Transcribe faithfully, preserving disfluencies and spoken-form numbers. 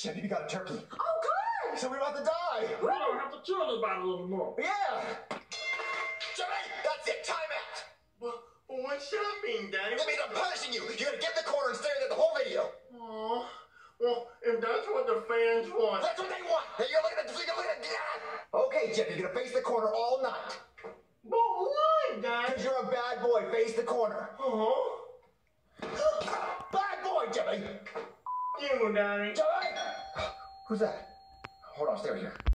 Jeffy, we got a turkey. Oh, good! So we're about to die. We don't have to tell you about it a little more. Yeah! Jeffy, that's it. Time out. Well, what's that mean, Daddy? That means I'm punishing you. You gotta get in the corner and stare at the whole video. Oh, well, if that's what the fans want. That's what they want. Hey, you're looking at the you're looking at the Okay, Jeffy, you're gonna face the corner all night. But why, Dad? Because you're a bad boy. Face the corner. Uh-huh. Bad boy, Jeffy. You, Daddy. Jeffy! Who's that? Hold on, stay right here.